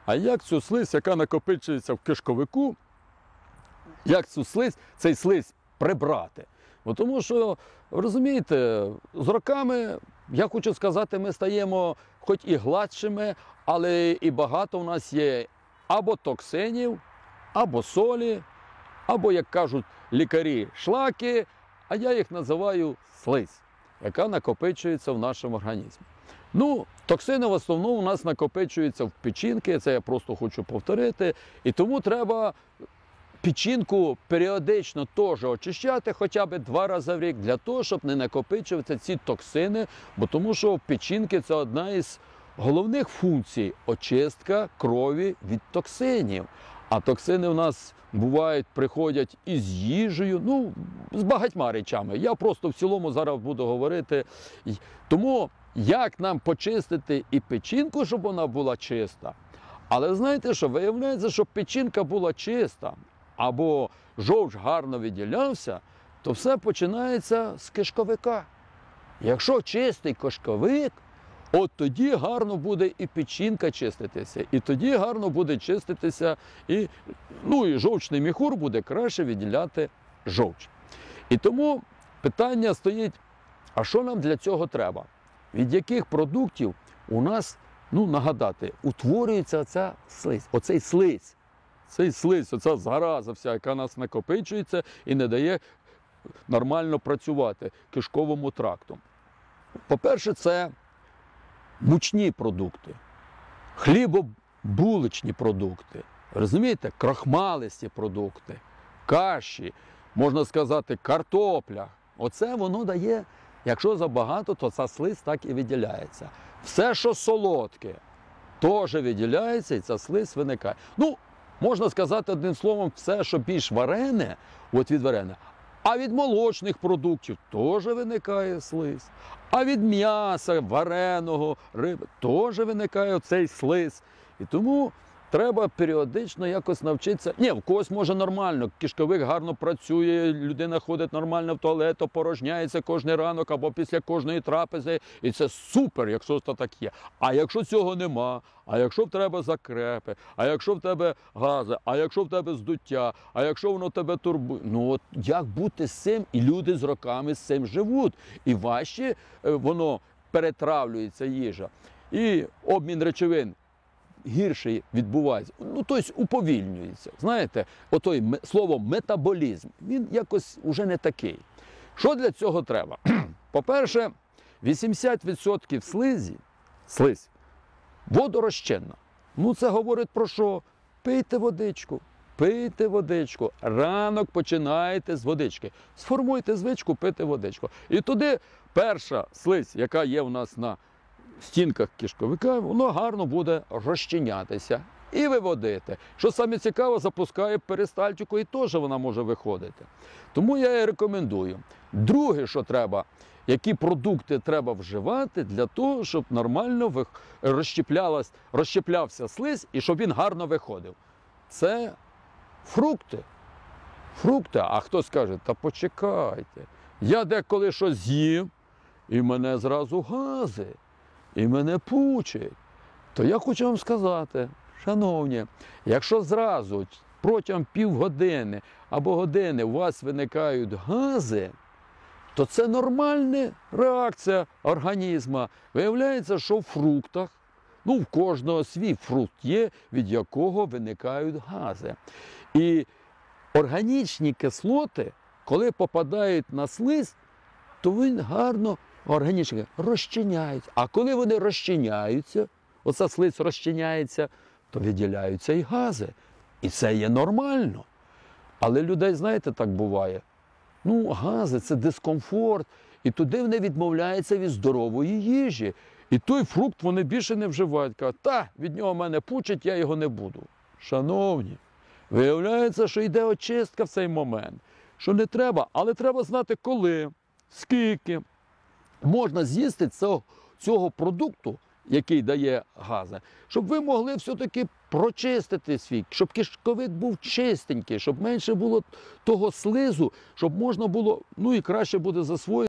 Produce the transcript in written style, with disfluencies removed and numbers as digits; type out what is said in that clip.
а як цю слизь, яка накопичується в кишковику, як цю слизь, цей слизь прибрати? Бо тому що, розумієте, з роками, я хочу сказати, ми стаємо хоч і гладшими, але і багато в нас є або токсинів, або солі, або, як кажуть лікарі, шлаки, а я їх називаю слизь, яка накопичується в нашому організмі. Ну, токсини в основному у нас накопичуються в печінки, це я просто хочу повторити, і тому треба печінку періодично теж очищати, хоча б 2 рази в рік, для того, щоб не накопичувати ці токсини, бо тому що в печінки це одна із головних функцій – очистка крові від токсинів. А токсини у нас бувають, приходять із їжею, ну, з багатьма речами. Я просто в цілому зараз буду говорити. Тому як нам почистити і печінку, щоб вона була чиста? Але знаєте що, виявляється, щоб печінка була чиста, або жовч гарно виділявся, то все починається з кишковика. Якщо чистий кишковик, от тоді гарно буде і печінка чиститися, і тоді гарно буде чиститися, і жовчний міхур буде краще виділяти жовч. І тому питання стоїть, а що нам для цього треба? Від яких продуктів у нас, нагадати, утворюється оця слизь, оцей слизь. Цей слизь, оця зараза вся, яка у нас накопичується і не дає нормально працювати кишковому тракту. По-перше, це мучні продукти, хлібобуличні продукти, розумієте, крохмалисті продукти, каші, можна сказати, картопля. Оце воно дає, якщо забагато, то ця слизь так і виділяється. Все, що солодке, теж виділяється і ця слизь виникає. Можна сказати одним словом, все, що більш варене, от від варене, а від молочних продуктів теж виникає слизь. А від м'яса, вареного, риби теж виникає цей слизь. І тому треба періодично якось навчитися. В когось може нормально, кишковик гарно працює, людина ходить нормально в туалет, опорожняється кожен ранок або після кожної трапези. І це супер, якщо це так є. А якщо цього нема, а якщо в тебе закрепи, а якщо в тебе гази, а якщо в тебе здуття, а якщо воно тебе турбує, от як бути з цим? І люди з роками з цим живуть. І важче воно перетравлюється їжа. І обмін речовин гірше відбувається, тобто уповільнюється. Знаєте, слово метаболізм, він якось уже не такий. Що для цього треба? По-перше, 80% слизь водорозчинна. Це говорить про що? Пийте водичку. Пийте водичку. Ранок починаєте з водички. Сформуйте звичку пити водичку. І туди перша слизь, яка є у нас на стінках кишковика, воно гарно буде розчинятися і виводити. Що саме цікаво, запускає перистальтику і теж вона може виходити. Тому я і рекомендую. Друге, що треба, які продукти треба вживати для того, щоб нормально розщеплявся слизь і щоб він гарно виходив. Це фрукти. Фрукти. А хто скаже, та почекайте, я деколи щось з'їв, і мене зразу гази. І мене пучить, то я хочу вам сказати, шановні, якщо зразу протягом півгодини або години у вас виникають гази, то це нормальна реакція організму. Виявляється, що в фруктах, в кожного свій фрукт є, від якого виникають гази. І органічні кислоти, коли попадають на слизь, то він гарно органічні розчиняються. А коли вони розчиняються, оця слизь розчиняється, то виділяються і гази. І це є нормально. Але людей, знаєте, так буває. Гази – це дискомфорт. І туди вони відмовляються від здорової їжі. І той фрукт вони більше не вживають. Кажуть, від нього мене пучить, я його не буду. Шановні, виявляється, що йде очистка в цей момент. Що не треба, але треба знати коли, скільки можна з'їсти цього продукту, який дає гази, щоб ви могли все-таки прочистити свій, щоб кишковик був чистенький, щоб менше було того слизу, щоб можна було, і краще буде засвоїти.